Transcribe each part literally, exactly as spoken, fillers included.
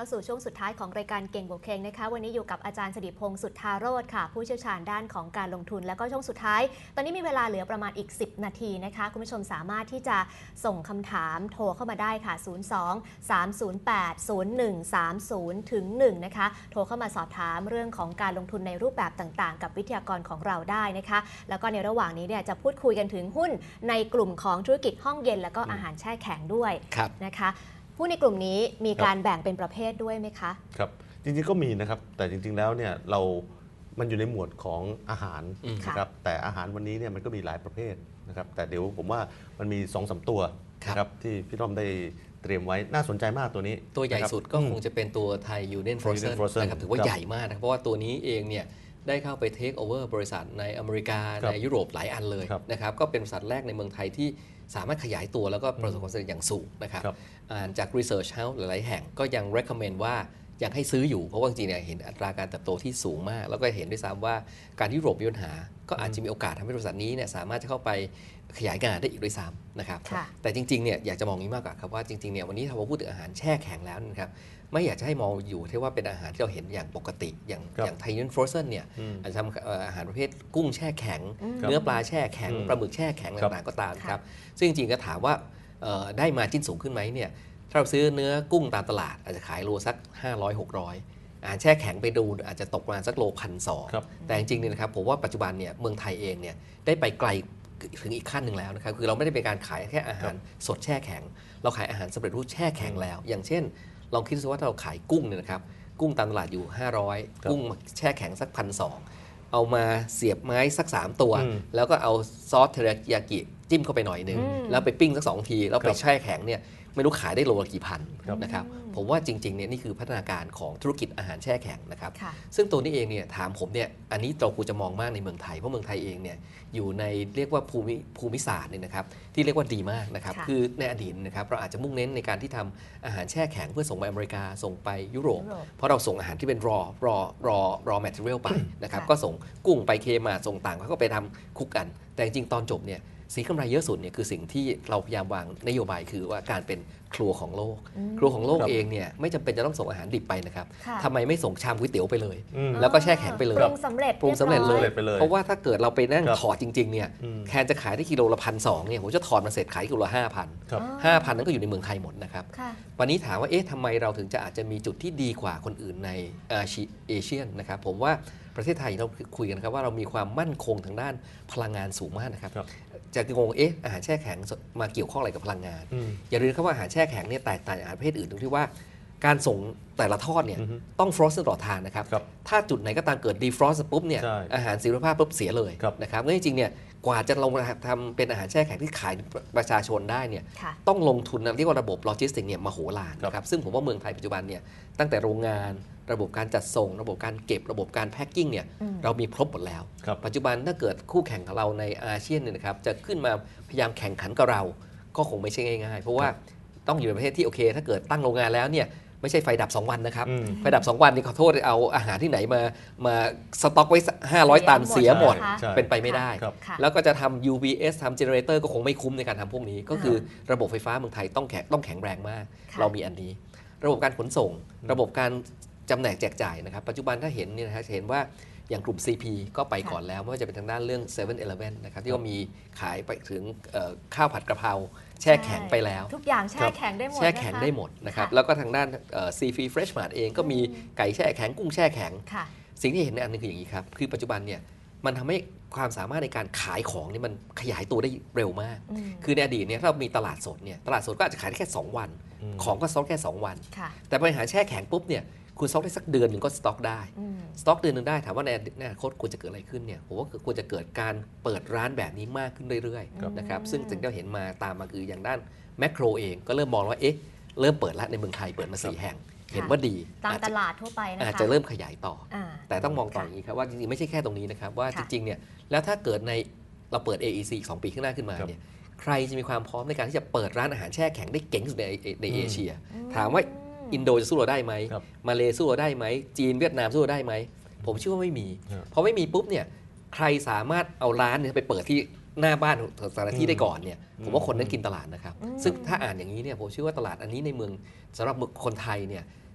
าสู่ช่วงสุดท้ายของรายการเก่งบวกเข่งนะคะวันนี้อยู่กับอาจารย์สิริพงษ์สุทธาโรจน์ค่ะผู้เชี่ยวชาญด้านของการลงทุนและก็ช่วงสุดท้ายตอนนี้มีเวลาเหลือประมาณอีกสิบนาทีนะคะคุณผู้ชมสามารถที่จะส่งคำถามโทรเข้ามาได้ค่ะศูนย์ สอง สาม ศูนย์ แปด ศูนย์ หนึ่ง สาม ศูนย์ ถึง หนึ่งนะคะโทรเข้ามาสอบถามเรื่องของการลงทุนในรูปแบบต่างๆกับวิทยากรของเราได้นะคะแล้วก็ในระหว่างนี้เนี่ยจะพูดคุยกันถึงหุ้นในกลุ่มของธุรกิจห้องเย็นแล้วก็อาหารแช่แข็งด้วยนะคะผู้ในกลุ่มนี้มีการแบ่งเป็นประเภทด้วยไหมคะครับจริงๆก็มีนะครับแต่จริงๆแล้วเนี่ยเรามันอยู่ในหมวดของอาหารนะครับแต่อาหารวันนี้เนี่ยมันก็มีหลายประเภทนะครับแต่เดี๋ยวผมว่ามันมี สองสาม ตัวนะครับที่พี่ต้อมได้เตรียมไว้น่าสนใจมากตัวนี้ตัวใหญ่สุดก็คงจะเป็นตัวไทยยูเนียนฟรอเซนนะครับถือว่าใหญ่มากนะเพราะว่าตัวนี้เองเนี่ยได้เข้าไปเทคโอเวอร์บริษัทในอเมริกาในยุโรปหลายอันเลยนะครับก็เป็นบริษัทแรกในเมืองไทยที่สามารถขยายตัวแล้วก็ประสบความสำเร็จอย่างสูงนะครับอ่านจาก Research House หลายๆแห่งก็ยัง recommend ว่ายังให้ซื้ออยู่เพราะว่าจริงๆเนี่ยเห็นอัตราการเติบโตที่สูงมากแล้วก็เห็นด้วยซ้ำว่าการที่ยุโรปมีปัญหาก็อาจจะมีโอกาสทำให้บริษัทนี้เนี่ยสามารถจะเข้าไปขยายงานได้อีกด้วยซ้ำนะครับแต่จริงๆเนี่ยอยากจะมองนี้มากกว่าครับว่าจริงๆเนี่ยวันนี้ถ้าเราพูดถึงอาหารแช่แข็งแล้วนะครับไม่อยากจะให้มองอยู่ที่ว่าเป็นอาหารที่เราเห็นอย่างปกติอย่างอย่างไทยยูนฟรอเซนเนี่ยอาจจะทำอาหารประเภทกุ้งแช่แข็งเนื้อปลาแช่แข็งปลาหมึกแช่แข็งต่างๆก็ตามครับซึ่งจริงๆก็ถามว่าได้มาจิ้นสูงขึ้นไหมเนี่ยถ้าเราซื้อเนื้อกุ้งตามตลาดอาจจะขายโลสักห้าร้อย หกร้อยอาหารแช่แข็งไปดูอาจจะตกประมาณสักโลพันสองแต่จริงๆเนี่ยนะครับผมว่าปัจจุบันเนี่ยเมืองไทยเองเนี่ยได้ไปไกลถึงอีกขั้นหนึ่งแล้วนะครับคือเราไม่ได้เป็นการขายแค่อาหารสดแช่แข็งเราขายอาหารสำเร็จรูปแช่แข็งแล้วอย่างเช่นลองคิดดูว่าถ้าเราขายกุ้งเนี่ยนะครับกุ้งตามตลาดอยู่ห้าร้อยกุ้งแช่แข็งสัก หนึ่งพันสองร้อย เอามาเสียบไม้สักสามตัวแล้วก็เอาซอสเทริยากิจิ้มเข้าไปหน่อยนึงแล้วไปปิ้งสักสองทีแล้วไปแช่แข็งเนี่ยไม่รู้ขายได้โลละกี่พันนะครับผมว่าจริงๆเนี่ยนี่คือพัฒนาการของธุรกิจอาหารแช่แข็งนะครับซึ่งตัวนี้เองเนี่ยถามผมเนี่ยอันนี้เราควรจะมองมากในเมืองไทยเพราะเมืองไทยเองเนี่ยอยู่ในเรียกว่าภูมิภูมิศาสตร์เนี่ยนะครับที่เรียกว่าดีมากนะครับคือในอดีตนะครับเราอาจจะมุ่งเน้นในการที่ทำอาหารแช่แข็งเพื่อส่งไปอเมริกาส่งไปยุโรปเพราะเราส่งอาหารที่เป็น raw raw raw raw material ไปนะครับก็ส่งกุ้งไปเคมาส่งต่างเขาก็ไปทำคุกกันแต่จริงๆตอนจบเนี่ยสีกำไรเยอะสุดเนี่ยคือสิ่งที่เราพยายามวางนโยบายคือว่าการเป็นครัวของโลกครัวของโลกเองเนี่ยไม่จำเป็นจะต้องส่งอาหารดิบไปนะครับทำไมไม่ส่งชามก๋วยเตี๋ยวไปเลยแล้วก็แช่แข็งไปเลยปรุงสำเร็จปรุงสำเร็จเลยเพราะว่าถ้าเกิดเราไปนั่งถอดจริงๆเนี่ยแทนจะขายได้กิโลละพันสองเนี่ยผมจะถอดมาเสร็จขายกิโลละห้าพันห้าพันนั้นก็อยู่ในเมืองไทยหมดนะครับวันนี้ถามว่าเอ๊ะทำไมเราถึงจะอาจจะมีจุดที่ดีกว่าคนอื่นในเอเชียนะครับผมว่าประเทศไทยเราคุยกันครับว่าเรามีความมั่นคงทางด้านพลังงานสูงมากนะครับจะงงเอ๊ะอาหารแช่แข็งมาเกี่ยวข้องอะไรกับพลังงานอย่าลืมครับว่าอาหารแช่แข็งเนี่ยแตกต่างจากอาหารประเภทอื่นตรงที่ว่าการส่งแต่ละทอดเนี่ยต้องฟรอสต์ตลอดทางนะครับถ้าจุดไหนก็ตามเกิดดีฟรอสต์ปุ๊บเนี่ยอาหารเสียคุณภาพปุ๊บเสียเลยนะครับงั้นจริงๆเนี่ยกว่าจะลงมาทำเป็นอาหารแช่แข็งที่ขายประชาชนได้เนี่ยต้องลงทุนเรียกว่าระบบโลจิสติกส์เนี่ยมโหฬารนะครับซึ่งผมว่าเมืองไทยปัจจุบันเนี่ยตั้งแต่โรงงานระบบการจัดส่งระบบการเก็บระบบการแพ็คกิ้งเนี่ยเรามีครบหมดแล้วปัจจุบันถ้าเกิดคู่แข่งของเราในอาเซียนเนี่ยนะครับจะขึ้นมาพยายามแข่งขันกับเราก็คงไม่ใช่ง่ายๆเพราะว่าต้องอยู่ในประเทศที่โอเคถ้าเกิดตั้งโรงงานแล้วเนี่ยไม่ใช่ไฟดับสองวันนะครับไฟดับสองวันนี่ขอโทษเอาอาหารที่ไหนมามาสต็อกไว้ห้าร้อยตันเสียหมดเป็นไปไม่ได้แล้วก็จะทำ ยู พี เอส ทำเจเนเรเตอร์ก็คงไม่คุ้มในการทำพวกนี้ก็คือระบบไฟฟ้าเมืองไทยต้องแข็งต้องแข็งแรงมากเรามีอันนี้ระบบการขนส่งระบบการจำแนกแจกจ่ายนะครับปัจจุบันถ้าเห็นเนี่ยนะฮะเห็นว่าอย่างกลุ่ม ซี พี ก็ไปก่อนแล้วไม่ว่าจะเป็นทางด้านเรื่อง เซเว่น อีเลฟเว่น นะครับที่ก็มีขายไปถึงข้าวผัดกะเพราแช่แข็งไปแล้วทุกอย่างแช่แข็งได้หมดแช่แข็งได้หมดนะครับแล้วก็ทางด้านซีฟีเฟรชมาร์ทเองก็มีไก่แช่แข็งกุ้งแช่แข็งสิ่งที่เห็นในอันนึงคืออย่างนี้ครับคือปัจจุบันเนี่ยมันทำให้ความสามารถในการขายของนี่มันขยายตัวได้เร็วมากคือในอดีตเนี่ยถ้าเรามีตลาดสดเนี่ยตลาดสดก็อาจจะขายได้แค่สองวันของก็สต็อกแค่สองวันแต่บริหารแช่แข็งปุ๊บเนี่ยคุณสต็อกได้สักเดือนหนึ่งก็สต็อกได้สต็อกเดือนหนึ่งได้ถามว่าในอนาคตควรจะเกิดอะไรขึ้นเนี่ยผมว่าควรจะเกิดการเปิดร้านแบบนี้มากขึ้นเรื่อยๆนะครับซึ่งสิ่งที่เราเห็นมาตามมาคืออย่างด้านแมคโครเองก็เริ่มมองว่าเอ๊ะเริ่มเปิดแล้วในเมืองไทยเปิดมาสี่แห่งเห็นว่าดีตามตลาดทั่วไปนะคะอาจจะเริ่มขยายต่อแต่ต้องมองต่ออย่างนี้ครับว่าจริงๆไม่ใช่แค่ตรงนี้นะครับว่าจริงๆเนี่ยแล้วถ้าเกิดในเราเปิด เอ อี ซี อีกสองปีข้างหน้าขึ้นมาเนี่ยใครจะมีความพร้อมในการที่จะเปิดร้านอาหารแช่แข็งได้เก่งที่สุดในในเอเชียถามว่าอินโดจะสู้เราได้ไหมมาเลสู้เราได้ไหมจีนเวียดนามสู้เราได้ไหมผมเชื่อว่าไม่มีพอไม่มีปุ๊บเนี่ยใครสามารถเอาร้านเนี่ยไปเปิดที่หน้าบ้านสถานที่ได้ก่อนเนี่ยผมว่าคนนั้นกินตลาดนะครับซึ่งถ้าอ่านอย่างนี้เนี่ยผมเชื่อว่าตลาดอันนี้ในเมืองสำหรับคนไทยเนี่ย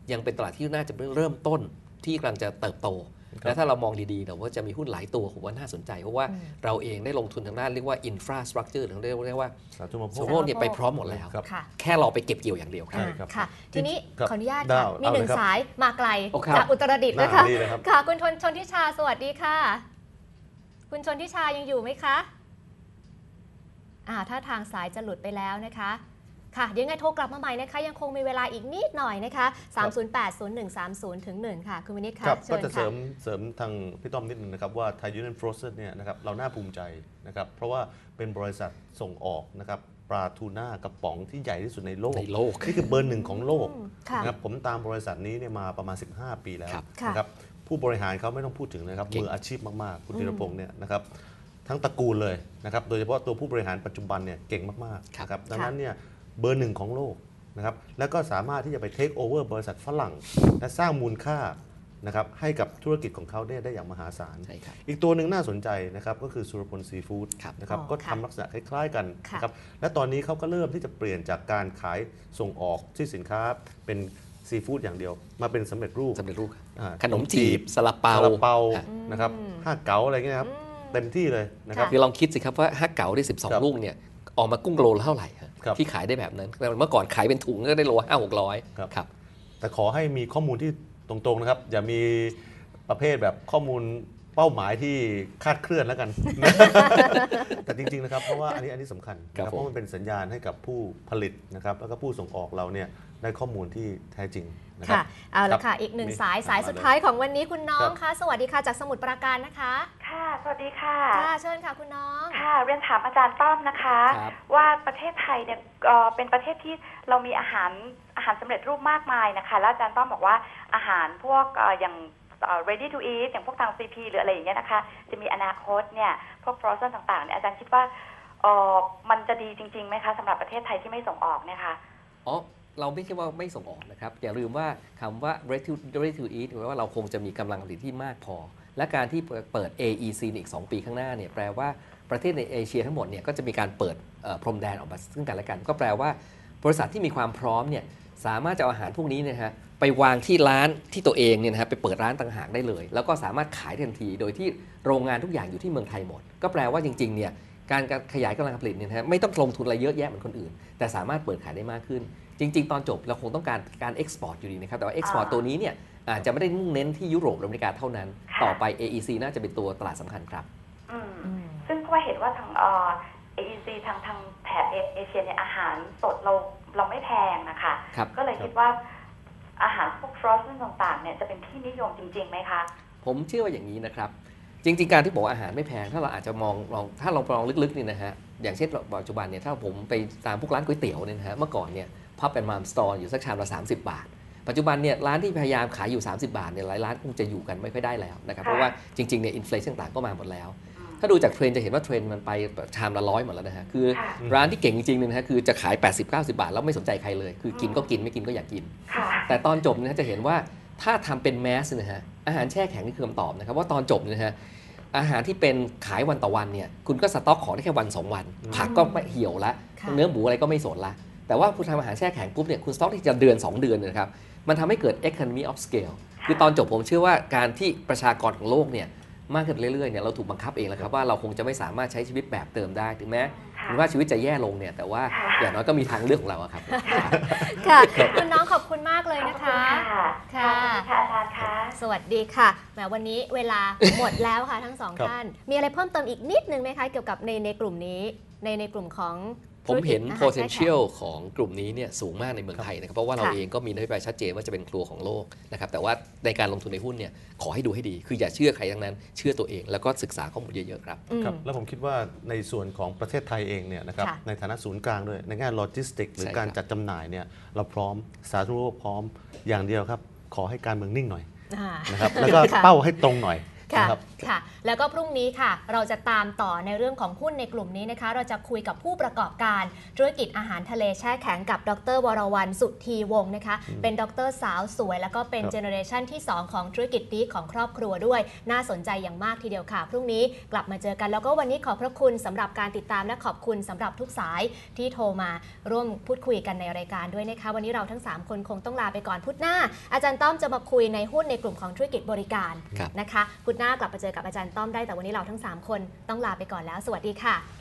ยังเป็นตลาดที่น่าจะเริ่มต้นที่กำลังจะเติบโตและถ้าเรามองดีๆเราก็จะมีหุ้นหลายตัวผมว่าน่าสนใจเพราะว่าเราเองได้ลงทุนทางด้านเรียกว่า infrastructure หรือเรียกว่าสาธารณูปโภสาคธารณูปโภคเนี่ยไปพร้อมหมดแล้วค่ะแค่เราไปเก็บเกี่ยวอย่างเดียวครับอ่าค่ะทีนี้ครับขออนุญาตดาค่ะวมีหนึ่งเอาเลยครับสายมาไกลโอ้ครับจากอุตรดิตถ์นะคะน่าดีเลยครับค่ะ คุณชนชนทิชาสวัสดีค่ะ คุณชนทิชายังอยู่ไหมคะอ่าถ้าทางสายจะหลุดไปแล้วนะคะค่ะเดี๋ยวยังไงโทรกลับมาใหม่นะคะยังคงมีเวลาอีกนิดหน่อยนะคะสามศูนย์แปด ศูนย์หนึ่ง สามศูนย์ ถึง หนึ่งค่ะคุณวินิจค่ะครับเชิก็ญจะเสริค่ะมเสริมทางพี่ต้อมนิดนึงนะครับว่า Thai Union Frozen เนี่ยนะครับเราน่าภูมิใจนะครับเพราะว่าเป็นบริษัทส่งออกนะครับปลาทูน่ากระป๋องที่ใหญ่ที่สุดในโลกในโลกนี่คือเบอร์หนึ่งของโลกอืมค่ะนะครับผมตามบริษัทนี้เนี่ยมาประมาณ สิบห้า ปีแล้วครับนะครับผู้บริหารเขาไม่ต้องพูดถึงนะครับเก่งมืออาชีพมากๆคุณธีรพงศ์เนี่ยนะครับทั้งตระกูลเลยนะครับโดยเฉพาะตัวผู้บริหารปัจจุบันเนี่ยเก่งมากๆนะครับดังนั้นเนี่ยเบอร์หนึ่งของโลกนะครับแล้วก็สามารถที่จะไปเทคโอเวอร์บริษัทฝรั่งและสร้างมูลค่านะครับให้กับธุรกิจของเขาได้ได้อย่างมหาศาลใช่ครับอีกตัวหนึ่งน่าสนใจนะครับก็คือสุรพลซีฟู้ดครับนะครับอ๋อก็ค่ะทำลักษณะคล้ายๆกันค่ะนะครับและตอนนี้เขาก็เริ่มที่จะเปลี่ยนจากการขายส่งออกที่สินค้าเป็นซีฟู้ดอย่างเดียว มาเป็นสำเร็จรูปสำเร็จรูปอ่าขนมจีบซาลาเปาซาลาเปาฮะนะครับห้าเก๋าอะไรเงี้ยครับเต็มที่เลยนะครับค่ะคือลองคิดสิครับว่าฮักเก๋าได้สิบสองครับลูกเนี่ยออกมากุ้งโลละเท่าไหร่ฮะครับที่ขายได้แบบนั้นเมื่อก่อนขายเป็นถุงก็ได้โลห้าหกร้อยครับครับแต่ขอให้มีข้อมูลที่ตรงๆนะครับ อย่ามีประเภทแบบข้อมูลเป้าหมายที่คลาดเคลื่อนแล้วกัน แต่จริงๆนะครับเพราะว่าอันนี้อันนี้สำคัญนะคครัรับบ เพราะมันเป็นสัญญาณให้กับผู้ผลิตนะครับแล้วก็ผู้ส่งออกเราเนี่ยได้ข้อมูลที่แท้จริงนะครัค่ะบเอาครัละบค่ะ อีกหนึ่งนี่สายสายมาสุดเลยท้ายของวันนี้คุณน้องครับคะสวัสดีค่ะจากสมุทรปราการนะคะค่ะ สวัสดีค่ะค่ะเชิญค่ะคุณน้องค่ะ เรียนถามอาจารย์ต้อมนะคะครับว่าประเทศไทยเนี่ยเอ่อเป็นประเทศที่เรามีอาหารอาหารสำเร็จรูปมากมายนะคะ แล้วอาจารย์ต้อมบอกว่าอาหารพวกเอ่ออย่างเอ่อ ready to eat อย่างพวกทาง ซี พี หรืออะไรอย่างเงี้ยนะคะ จะมีอนาคตเนี่ย พวก frozen ต่างๆเนี่ยอาจารย์คิดว่าเอ่อมันจะดีจริงๆไหมคะสำหรับประเทศไทยที่ไม่ส่งออกเนี่ยค่ะอ๋อเราไม่ใช่ว่าไม่ส่งออกนะครับอย่าลืมว่าคำว่า ready to ready to eat หมายว่าเราคงจะมีกำลังผลิตที่มากพอ และการที่เปิด เอ อี ซี ในอีกสองปีข้างหน้าเนี่ยแปลว่าประเทศในเอเชียทั้งหมดเนี่ยก็จะมีการเปิดเอ่อพรมแดนออกมาซึ่งกันและกัน ก็แปลว่าบริษัทที่มีความพร้อมเนี่ยสามารถจะเอาอาหารพวกนี้เนยนะฮะไปวางที่ร้านที่ตัวเองเนี่ยนะฮะไปเปิดร้านต่างหากได้เลย แล้วก็สามารถขายทันที โดยที่โรงงานทุกอย่างอยู่ที่เมืองไทยหมด ก็แปลว่าจริงๆเนี่ยการขยายกำลังการผลิตเนี่ยนะฮะไม่ต้องลงทุนอะไรเยอะแยะเหมือนคนอื่น แต่สามารถเปิดขายได้มากขึ้น จริง ๆ ตอนจบเราคงต้องการการเอ็กซ์พอร์ตอยู่ดีนะครับแต่ว่าเอ็กซ์พอร์ตอ่าตัวนี้เนี่ยอาจจะไม่ได้มุ่งเน้นที่ยุโรปหรืออเมริกาเท่านั้นค่ะต่อไป เอ อี ซี น่าจะเป็นตัวตลาดสำคัญครับอืมอืมซึ่งเพราะว่าเห็นว่าทางเอ่อ เอ อี ซี ทางทางแถบเอเชียเนี่ยอาหารสดเราเราไม่แพงนะคะครับก็เลยคิดว่าอาหารพวก frozen ต่างๆเนี่ยจะเป็นที่นิยมจริงๆไหมคะผมเชื่อว่าอย่างนี้นะครับ จริง ๆ การที่บอกว่าอาหารไม่แพง ถ้าเราอาจจะมองลองถ้าเราลองลึกๆนี่นะฮะอย่างเช่นปัจจุบันเนี่ยถ้าผมไปตามพวกร้านก๋วยเตี๋ยวเนี่ยนะฮะเมื่อก่อนเนี่ยพับแอนด์มามสตอร์อยู่สักชามละสามสิบบาท ปัจจุบันเนี่ยร้านที่พยายามขายอยู่สามสิบบาทเนี่ยหลายร้านคงจะอยู่กันไม่ค่อยได้แล้วนะครับค่ะเพราะว่าจริงๆเนี่ยอินฟลชันต่างๆก็มาหมดแล้วอืมถ้าดูจากเทรนด์จะเห็นว่าเทรนด์มันไปชามละร้อยหมดแล้วนะฮะคือค่ะร้านที่เก่งจริงๆเนี่ยนะฮะคือจะขาย แปดสิบเก้าสิบบาทแล้วไม่สนใจใครเลยคือกินก็กินไม่กินก็อยากกินค่ะแต่ตอนจบเนยจะเห็นว่าถ้าทำเป็นแมสนะฮะอาหารแช่แข็งนี่คือคำตอบนะครับว่าตอนจบเนี่ยนะฮะอาหารที่เป็นขายวันต่อวันเนี่ยคุณก็สต็อกของได้แค่วันสองวัน ผักก็ไม่เหี่ยวละค่ะเนื้อหมูอะไรก็ไม่สนละแต่ว่าคุณทำอาหารแช่แข็งปุ๊บเนี่ยคุณสต็อกที่จะเดือนสองเดือนเนยนะครับมันทำให้เกิด economy of scale คือตอนจบผมเชื่อว่าการที่ประชากรของโลกเนี่ยมากขึ้นเรื่อยๆเนี่ยเราถูกบังคับเองแล้วครับว่าเราคงจะไม่สามารถใช้ชีวิตแบบเดิมได้ถึงแม้ค่ะถึงว่าชีวิตจะแย่ลงเนี่ยแต่ว่าค่ะอย่างน้อยก็มีทางเลือกของเราอะครับค่ะคุณน้องขอบคุณมากเลยขอบนะคุณคะค่ะค่ะสวัสดีค่ะอาจารย์คะสวัสดีค่ะแหมวันนี้เวลา หมดแล้วค่ะทั้งสองครับท่าน มีอะไรเพิ่มเติมอีกนิดนึงไหมคะ เกี่ยวกับในในกลุ่มนี้ในในกลุ่มของผมเห็นธุรกิจอาหารแช่แข็ง potential ของกลุ่มนี้เนี่ยสูงมากในเมืองไทยนะครับเพราะว่าเราค่ะเองก็มีนโยบายชัดเจนว่าจะเป็นครัวของโลกนะครับแต่ว่าในการลงทุนในหุ้นเนี่ยขอให้ดูให้ดี คืออย่าเชื่อใครทั้งนั้นเชื่อตัวเองแล้วก็ศึกษาข้อมูลเยอะๆครับอืมครับแล้วผมคิดว่าในส่วนของประเทศไทยเองเนี่ยนะครับค่ะในฐานะศูนย์กลางด้วยในแง่โลจิสติกหรือใช่การครับจัดจำหน่ายเนี่ยเราพร้อมสาธารณูปโภคพร้อมอย่างเดียวครับ ขอให้การเมืองนิ่งหน่อยอ่านะครับแล้วก็ค่ะเป้าให้ตรงหน่อยค่ะนะครับค่ะ แล้วก็พรุ่งนี้ค่ะ เราจะตามต่อในเรื่องของหุ้นในกลุ่มนี้นะคะ เราจะคุยกับผู้ประกอบการธุรกิจอาหารทะเลแช่แข็งกับดรวรวรรณสุธีวงศ์นะคะ เป็นดรสาวสวยแล้วก็เป็นครับเจเนอเรชันที่สองของธุรกิจดีของครอบครัวด้วยน่าสนใจอย่างมากทีเดียวค่ะพรุ่งนี้กลับมาเจอกันแล้วก็วันนี้ขอบพระคุณสำหรับการติดตามและขอบคุณสำหรับทุกสายที่โทรมาร่วมพูดคุยกันในรายการด้วยนะคะวันนี้เราทั้งสามคนคงต้องลาไปก่อนพุธหน้าอาจารย์ต้อมจะมาคุยในหุ้นในกลุ่มของธุรกิจบริการนะคะพุธหน้ากลับมาเจอกับอาจารย์ต้อมได้แต่วันนี้เราทั้งสามคนต้องลาไปก่อนแล้วสวัสดีค่ะ